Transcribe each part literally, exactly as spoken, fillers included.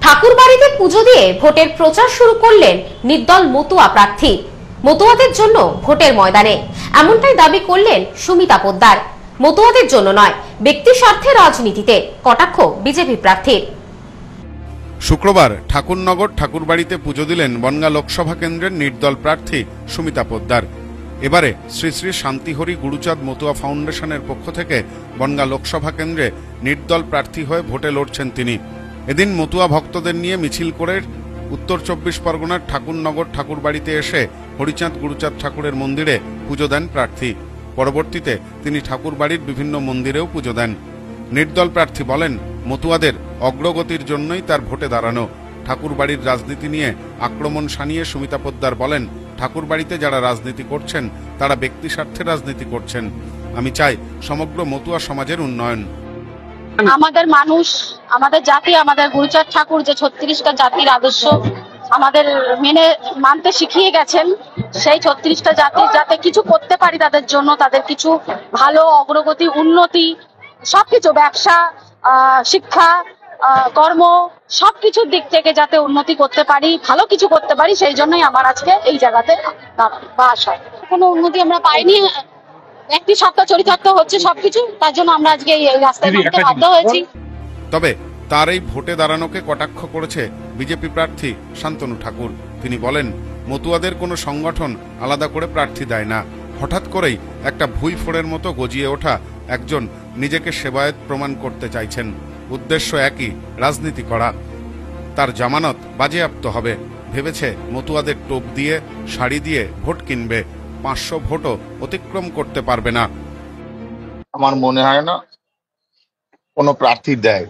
ঠাকুরবাড়িতে পুজো দিয়ে ভোটের প্রচার শুরু করলেন নির্দল মতুয়া প্রার্থী। মতুয়াদের জন্য ভোটের ময়দানে, এমনটাই দাবি করলেন সুমিতা পোদ্দার। মতুয়াদের জন্য নয়, ব্যক্তি স্বার্থে রাজনীতিতে কটাক্ষ বিজেপি প্রার্থীর। শুক্রবার ঠাকুরনগর ঠাকুরবাড়িতে পুজো দিলেন বনগাঁ লোকসভা কেন্দ্রের নির্দল প্রার্থী সুমিতা পোদ্দার। এবারে শ্রী শ্রী শান্তিহরি গুরুচাঁদ মতুয়া ফাউন্ডেশনের পক্ষ থেকে বনগাঁ লোকসভা কেন্দ্রে নির্দল প্রার্থী হয়ে ভোটে লড়ছেন তিনি। এদিন মতুয়া ভক্তদের নিয়ে মিছিল করে উত্তর চব্বিশ পরগনার ঠাকুরনগর ঠাকুরবাড়িতে এসে হরিচাঁদ গুরুচাঁদ ঠাকুরের মন্দিরে পুজো দেন প্রার্থী। পরবর্তীতে তিনি ঠাকুরবাড়ির বিভিন্ন মন্দিরেও পুজো দেন। নির্দল প্রার্থী বলেন, মতুয়াদের অগ্রগতির জন্যই তার ভোটে দাঁড়ানো। ঠাকুরবাড়ির রাজনীতি নিয়ে আক্রমণ শানিয়ে সুমিতা পোদ্দার বলেন, ঠাকুরবাড়িতে যারা রাজনীতি করছেন তারা ব্যক্তি স্বার্থে রাজনীতি করছেন। আমি চাই সমগ্র মতুয়া সমাজের উন্নয়ন। আমাদের মানুষ, আমাদের জাতি, আমাদের গুরুচাঁদ ঠাকুর যে ছত্রিশটা জাতির আদর্শ আমাদের মেনে মানতে শিখিয়ে গেছেন, সেই ছত্রিশটা জাতির যাতে কিছু করতে পারি তাদের জন্য, তাদের কিছু ভালো অগ্রগতি, উন্নতি, সবকিছু, ব্যবসা, শিক্ষা, কর্ম, সবকিছুর দিক থেকে যাতে উন্নতি করতে পারি, ভালো কিছু করতে পারি, সেই জন্যই আমার আজকে এই জায়গাতে বাস হয়। কোনো উন্নতি আমরা পাইনি, একটি সপ্তাহ চরিতার্থ হচ্ছে সবকিছু, তার জন্য আমরা আজকে এই রাস্তায় নামতে বাধ্য হয়েছি। তবে তার এই ভোটে দাঁড়ানোকে কটাক্ষ করেছে বিজেপি প্রার্থী শান্তনু ঠাকুর। তিনি বলেন, মতুয়াদের কোনো সংগঠন আলাদা করে প্রার্থী দেয় না। হঠাৎ করেই একটা ভুই ফোড়ের মতো গজিয়ে ওঠা একজন নিজেকে সেবায়েত প্রমাণ করতে চাইছেন। উদ্দেশ্য একই, রাজনীতি করা। তার জামানত বাজেয়াপ্ত হবে। ভেবেছে মতুয়াদের টোপ দিয়ে, শাড়ি দিয়ে ভোট কিনবে। পাঁচশো ভোটও অতিক্রম করতে পারবে না। আমার মনে হয় না কোনো প্রার্থী দেয়,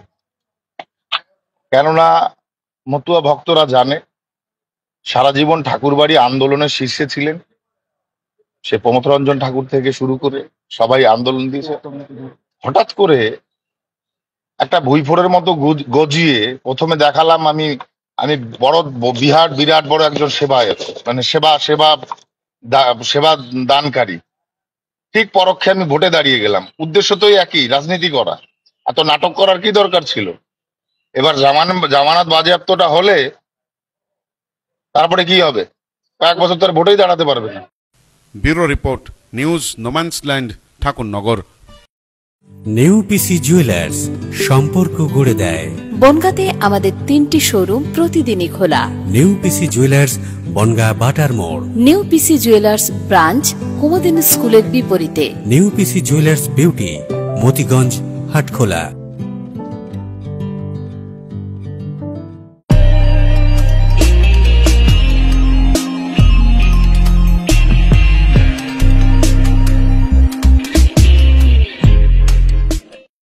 কেননা মতুয়া ভক্তরা জানে সারা জীবন ঠাকুরবাড়ি আন্দোলনের শীর্ষে ছিলেন। সে প্রমথরঞ্জন ঠাকুর থেকে শুরু করে সবাই আন্দোলন দিয়েছে। হঠাৎ করে একটা ভুইফোড়ের মতো গজিয়ে প্রথমে দেখালাম আমি আমি বড় বিরাট বিরাট বড় একজন সেবায়ত, মানে সেবা সেবা সেবা দানকারী। ঠিক পরোক্ষে আমি ভোটে দাঁড়িয়ে গেলাম। উদ্দেশ্য তো একই, রাজনীতি করা। এত নাটক করার কি দরকার ছিল? এবার জামান জামানত বাজেয়াপ্তটা হলে তারপরে কি হবে? কয়েক বছর তার ভোটেই দাঁড়াতে পারবে না। Bureau report, news no man's land, Thakurnagar. নেউপিসি জুয়েলার্স, সম্পর্ক গড়ে দেয়। বনগাঁতে আমাদের তিনটি শোরুম প্রতিদিনই খোলা। নেউপিসি জুয়েলার্স, বনগাঁ বাটার মোড়। নেউপিসি জুয়েলার্স ব্রাঞ্চ কুমুদিনী স্কুলের বিপরীতে। নেউপিসি জুয়েলার্স বিউটি, মতিগঞ্জ, হাটখোলা।